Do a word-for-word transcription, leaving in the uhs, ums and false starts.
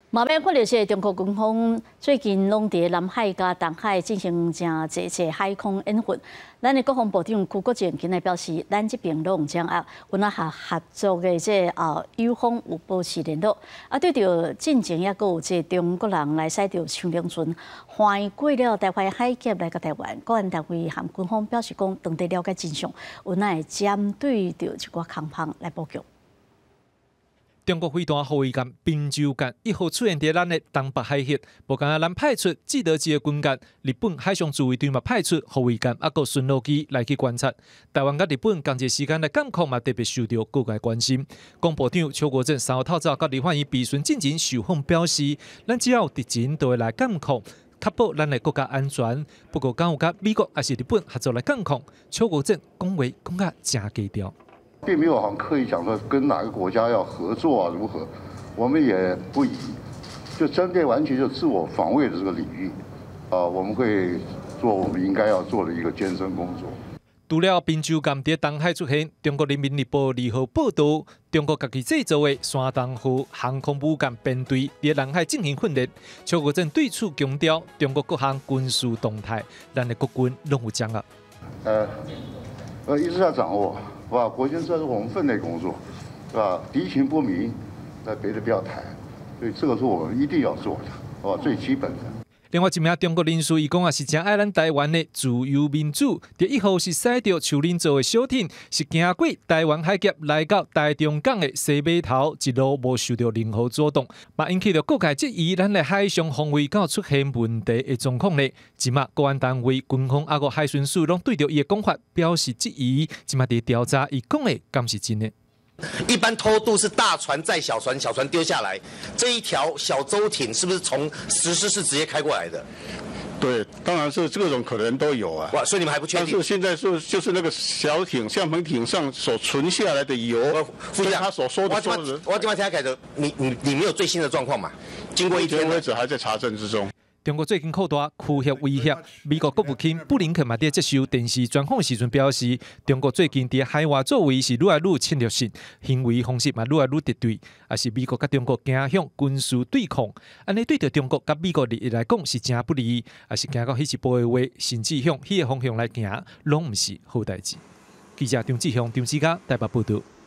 慢慢看到是中国军方最近拢伫南海甲东海进行真侪次海空演训。咱的国防部长邱国正今日表示，咱这边拢掌握，阮啊合合作的这后友方有保持联络。啊，对着进前也有这中国人来使着长龙船翻过了台湾海峡来到台湾，国安单位和军方表示讲，当地了解真相，阮啊会针对着一寡空防来补救。 中国飞弹护卫舰滨州舰一号出现伫咱的东北海峡，无仅啊，咱派出记得级的军舰，日本海上自卫队嘛派出护卫舰，啊个巡逻机来去观察。台湾甲日本同一时间的监控嘛特别受到各界关心。国部长邱国正三号透早甲立法院备询进前受访表示，咱只要有敌情都会来监控。 确保咱的国家安全，不过敢有甲美国还是日本合作来监控？邱国正讲话讲甲真低调。 并没有好像刻意讲说跟哪个国家要合作啊如何，我们也不宜，就针对完全就自我防卫的这个领域，啊，我们会做我们应该要做的一个艰深工作。 除了滨州舰在东海出现，中国人民日报二号报道，中国家己制造的山东号航空母舰编队在南海进行训练。邱国正对此强调，中国各项军事动态，咱的国军拢有掌握。 呃，呃，一直要掌握。 是吧？国军这是我们分内工作，是吧？敌情不明，那别的不要谈，所以这个是我们一定要做的，是吧？最基本的。 另外一名中国人士伊讲啊，是真爱咱台湾的自由民主。第一号是驶着树林做的小艇，是经过台湾海峡来到台中港的西码头，一路无受到任何阻动，嘛引起了各界质疑咱的海上防卫敢出现问题的状况呢？即马公安单位、军方啊个海巡署拢对着伊的讲法表示质疑，即马伫调查伊讲的敢是真的。 一般偷渡是大船载小船，小船丢下来。这一条小舟艇是不是从石狮是直接开过来的？ 对，当然是这种可能都有啊。 哇，所以你们还不确定？ 但是现在是就是那个小艇、相篷艇上所存下来的油， 副长他所说的说的，我今晚才开始，你你你没有最新的状况嘛？经过一天为止还在查证之中。 中国最近扩大驱协威胁，美国国务卿布林肯嘛伫接受电视专访时阵表示，中国最近伫海外作为是愈来愈侵略性，行为方式嘛愈来愈敌对，也是美国甲中国走向军事对抗，安尼对着中国甲美国利益来讲是真不利，也是行到彼一步的话，甚至向迄个方向来行，拢毋是好代志。记者张志雄、张志佳台北报道。